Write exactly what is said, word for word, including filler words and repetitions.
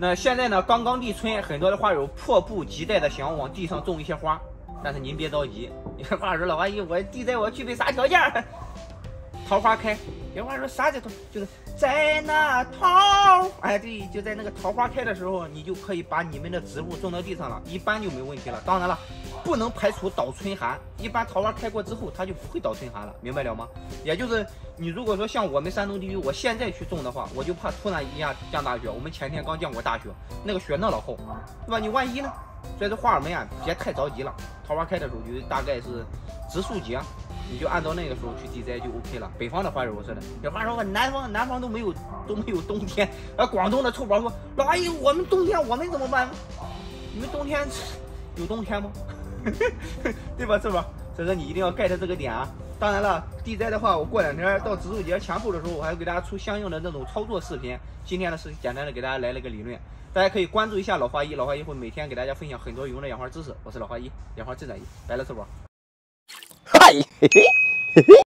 那现在呢，刚刚立春，很多的花友迫不及待的想往地上种一些花，但是您别着急。有的花友说老阿姨，我地栽我具备啥条件？桃花开。有话说啥叫桃？就是在那桃，哎对，就在那个桃花开的时候，你就可以把你们的植物种到地上了，一般就没问题了。当然了，不能排除倒春寒，一般桃花开过之后，它就不会倒春寒了，明白了吗？也就是你如果说像我们山东地区，我现在去种的话，我就怕突然一下降大雪。我们前天刚降过大雪，那个雪那老厚，对吧？你万一呢？所以说花儿们啊，别太着急了。桃花开的时候就大概是植树节。你就按照那个时候去地栽就 OK 了。北方的花友似的，有花说南方南方都没有都没有冬天，而广东的臭宝说老阿姨，我们冬天我们怎么办？你们冬天有冬天吗？对吧？是吧？所以说你一定要 get 这个点啊。当然了，地栽的话，我过两天到植树节前后的时候，我还会给大家出相应的那种操作视频。今天呢是简单的给大家来了个理论，大家可以关注一下老花一，老花一会每天给大家分享很多有用的养花知识。我是老花一，养花自在一，来了是不？嗨，嘿嘿。